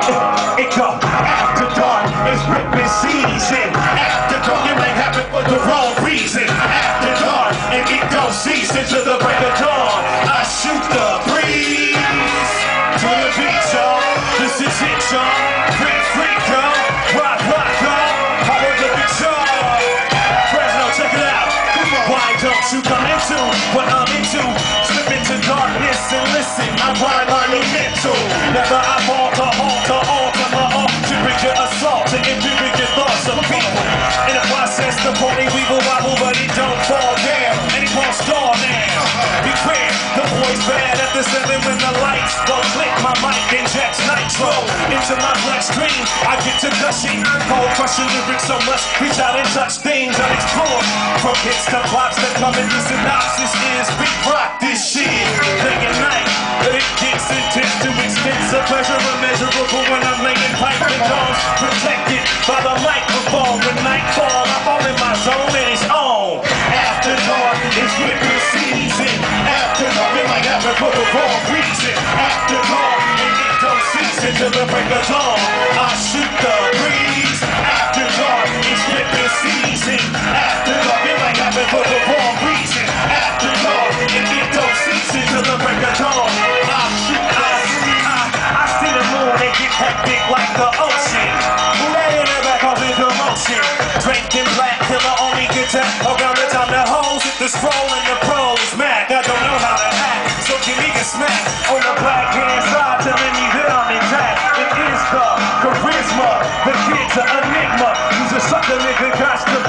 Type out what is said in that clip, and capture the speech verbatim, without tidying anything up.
It go after dark, it's ripping season. After dark, it might happen for the wrong reason. After dark, and it don't cease until the break of dawn. I shoot the breeze to the beat, y'all. This is it, y'all. Freak, freak, y'all. Rock, rock, y'all. Power the beat, y'all. Fresno, check it out. Why don't you come into what I'm into? Slip into darkness and listen. I rhyme monumental. Never I falter, alter, alter my art to bring your assault to infuriate your thoughts of people. In the process, the pony weevil wobble, but he don't fall down. And he won't stall now. Be clear, the boy's bad at the seven when the lights go click. My mic injects nitro into my bloodstream. I get to gushing, cold crushing lyrics so much. Reach out and touch things unexplored. From hits to plots that come in the synopsis is we rock this shit day and night. But it gets intense to extents of pleasure immeasurable when I'm laying pipe and dogs protected by the microphone. When nightfall, I fall in my zone and it's on. After dark, it's winter season. After dark, it might happen for the wrong reason. After dark, and it don't cease until the break of dawn. I shoot the breeze. After dark, it's winter season. After dark, it might happen for the wrong reason. After dark, and it don't cease until the break of dawn. I shoot, I shoot, I, I see the moon and get hectic like the ocean. Laying it back off in commotion. Drinking black till I only get that around the time the hoes hit the scroll and the pros smack. I don't know how to act, so give me a smack on the black hand side, telling me that I'm intact. It is the charisma, the kid's an enigma. He's a sucker nigga, got to